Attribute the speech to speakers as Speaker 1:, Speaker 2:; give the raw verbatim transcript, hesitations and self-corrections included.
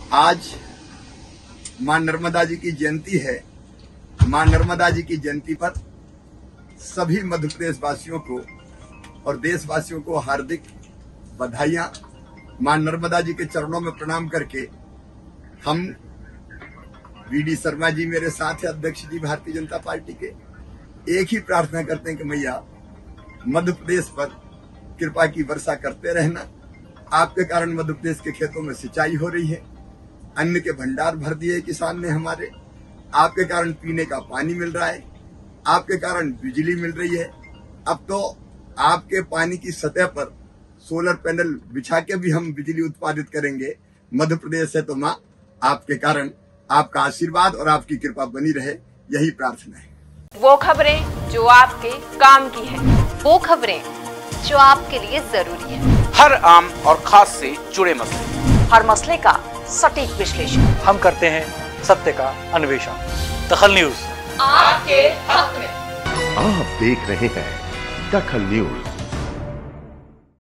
Speaker 1: आज मां नर्मदा जी की जयंती है। मां नर्मदा जी की जयंती पर सभी मध्य प्रदेश वासियों को और देशवासियों को हार्दिक बधाइयां। मां नर्मदा जी के चरणों में प्रणाम करके हम वी डी शर्मा जी मेरे साथ है, अध्यक्ष जी भारतीय जनता पार्टी के, एक ही प्रार्थना करते हैं कि मैया मध्य प्रदेश पर कृपा की वर्षा करते रहना। आपके कारण मध्य प्रदेश के खेतों में सिंचाई हो रही है, अन्न के भंडार भर दिए किसान ने हमारे, आपके कारण पीने का पानी मिल रहा है, आपके कारण बिजली मिल रही है। अब तो आपके पानी की सतह पर सोलर पैनल बिछा के भी हम बिजली उत्पादित करेंगे। मध्य प्रदेश है तो माँ आपके कारण आपका आशीर्वाद और आपकी कृपा बनी रहे, यही प्रार्थना है।
Speaker 2: वो खबरें जो आपके काम की है,
Speaker 3: वो खबरें जो आपके लिए जरूरी है,
Speaker 4: हर आम और खास से जुड़े मसले,
Speaker 3: हर मसले का सटीक विश्लेषण
Speaker 5: हम करते हैं सत्य का अन्वेषण। दखल न्यूज
Speaker 2: आपके हक में।
Speaker 6: आप देख रहे हैं दखल न्यूज।